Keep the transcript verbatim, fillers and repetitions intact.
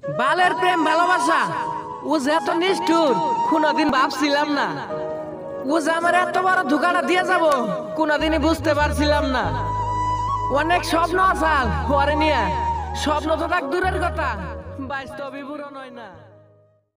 বালের প্রেম ভালোবাসা ও যে এত নিষ্ঠুর কোনোদিন ভাবছিলাম না। ও যে আমার এত বড় ধোঁকাটা দিয়ে যাব কোনোদিনই বুঝতে পারছিলাম না। অনেক স্বপ্ন আসাল ওরে নিয়ে, স্বপ্ন তো তাক দূরের কথা, বাস্তবে পূরণ হয় না।